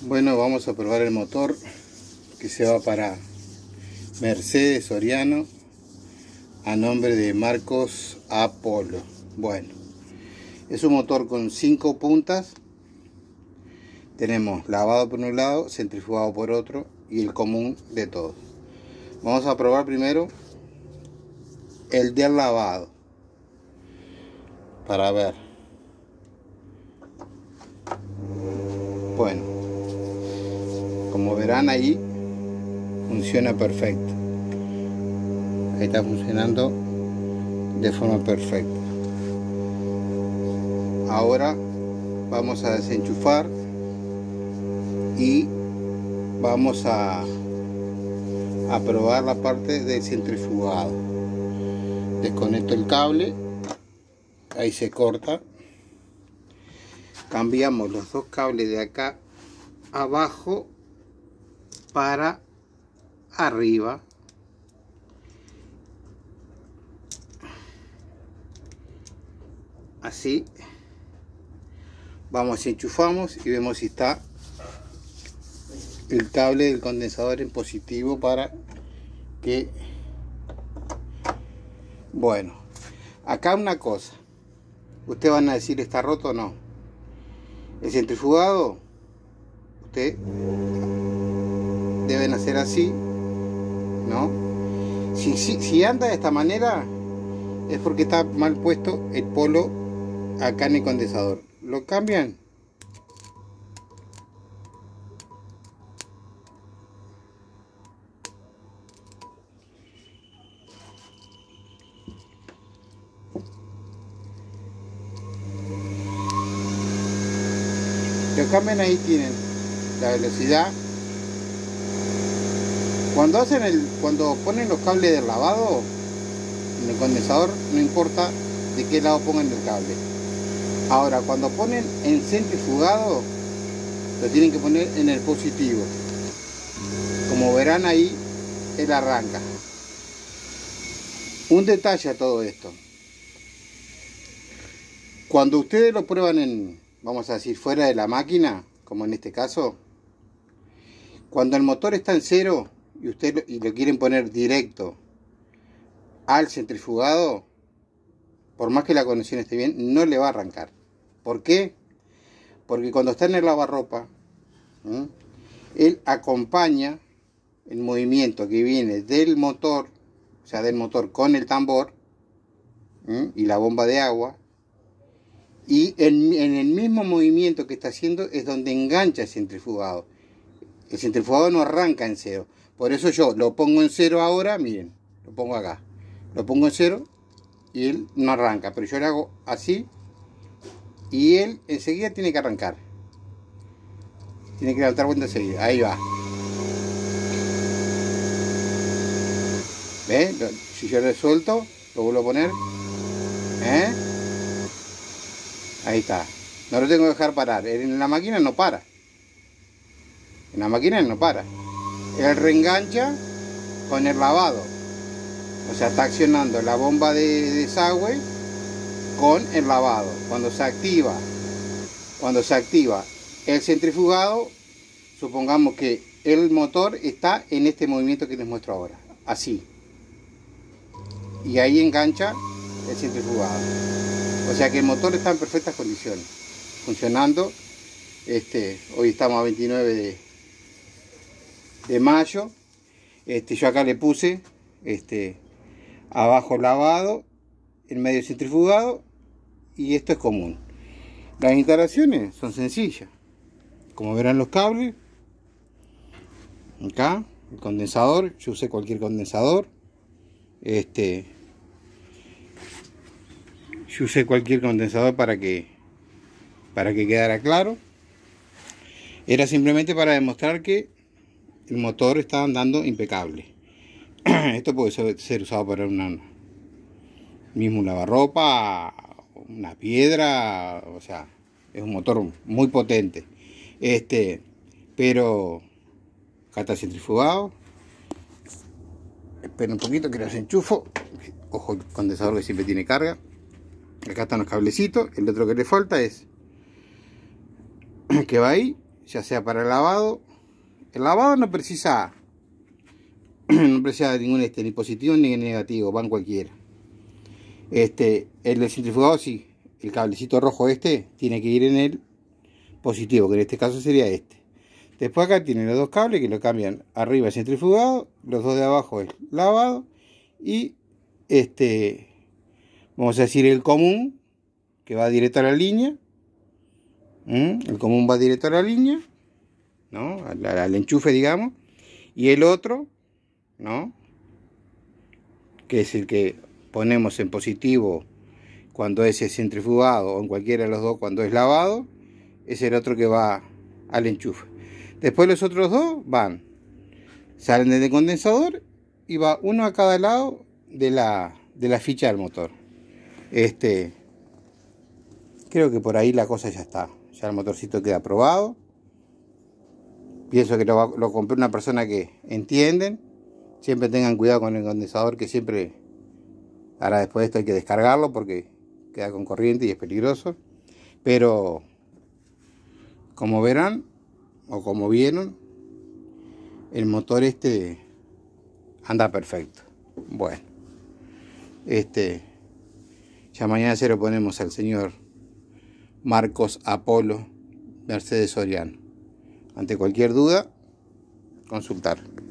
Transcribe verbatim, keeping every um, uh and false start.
Bueno, vamos a probar el motor que se va para Mercedes Soriano a nombre de Marcos Apolo. Bueno, es un motor con cinco puntas. Tenemos lavado por un lado, centrifugado por otro y el común de todos. Vamos a probar primero el del lavado para ver. Bueno, como verán ahí funciona perfecto. Ahí está funcionando de forma perfecta. Ahora vamos a desenchufar y vamos a, a probar la parte del centrifugado. Desconecto el cable, ahí se corta. Cambiamos los dos cables de acá abajo para arriba. Así. Vamos, enchufamos y vemos si está el cable del condensador en positivo para que... Bueno, acá una cosa. Ustedes van a decir, ¿está roto o no? El centrifugado, ustedes deben hacer así, ¿no? Si, si, si anda de esta manera, es porque está mal puesto el polo acá en el condensador. Lo cambian. Lo cambian, ahí tienen la velocidad. Cuando hacen el, cuando ponen los cables del lavado en el condensador, no importa de qué lado pongan el cable. Ahora, cuando ponen en centrifugado, lo tienen que poner en el positivo. Como verán ahí, él arranca. Un detalle a todo esto. Cuando ustedes lo prueban en, vamos a decir, fuera de la máquina, como en este caso, cuando el motor está en cero y ustedes lo, y lo quieren poner directo al centrifugado, por más que la conexión esté bien, no le va a arrancar. ¿Por qué? Porque cuando está en el lavarropa, ¿eh? él acompaña el movimiento que viene del motor, o sea, del motor con el tambor, ¿eh? y la bomba de agua, y en, en el mismo movimiento que está haciendo es donde engancha el centrifugado. El centrifugado no arranca en cero. Por eso yo lo pongo en cero ahora, miren, lo pongo acá. Lo pongo en cero y él no arranca, pero yo le hago así y él enseguida tiene que arrancar. Tiene que levantar vuelta enseguida. Ahí va. ¿Ven? Si yo le suelto, lo vuelvo a poner. ¿Eh? Ahí está. No lo tengo que dejar parar. En la máquina no para. En la máquina no para. Él reengancha con el lavado. O sea, está accionando la bomba de desagüe con el lavado. Cuando se activa, cuando se activa el centrifugado, supongamos que el motor está en este movimiento que les muestro ahora. Así. Y ahí engancha el centrifugado. O sea que el motor está en perfectas condiciones, funcionando. Este, hoy estamos a veintinueve de, de mayo. Este, yo acá le puse este, abajo lavado, en medio centrifugado, y esto es común. Las instalaciones son sencillas. Como verán los cables, acá, el condensador, yo usé cualquier condensador. Este... Yo usé cualquier condensador para que para que quedara claro. Era simplemente para demostrar que el motor está andando impecable. Esto puede ser usado para una mismo un lavarropa, una piedra, o sea, es un motor muy potente. Este, pero acá está centrifugado. Esperen un poquito que los enchufo. Ojo, el condensador que siempre tiene carga. Acá están los cablecitos. El otro que le falta es que va ahí ya sea para el lavado. El lavado no precisa no precisa ningún este, ni positivo ni negativo, van cualquiera. Este, el del centrifugado sí, el cablecito rojo este tiene que ir en el positivo, que en este caso sería este. Después acá tienen los dos cables que lo cambian. Arriba el centrifugado, los dos de abajo es lavado y este, vamos a decir el común, que va directo a la línea. ¿Mm? El común va directo a la línea, ¿no? Al, al enchufe, digamos. Y el otro, ¿no? Que es el que ponemos en positivo cuando es centrifugado, o en cualquiera de los dos cuando es lavado, es el otro que va al enchufe. Después los otros dos van, salen del condensador y va uno a cada lado de la, de la ficha del motor. Este, creo que por ahí la cosa ya está. Ya el motorcito queda probado. Pienso que lo, va, lo compré una persona que entienden. Siempre tengan cuidado con el condensador, que siempre, ahora después de esto hay que descargarlo porque queda con corriente y es peligroso. Pero como verán, o como vieron, el motor este anda perfecto. Bueno, este ya mañana se lo ponemos al señor Marcos Apolo Mercedes Soriano. Ante cualquier duda, consultar.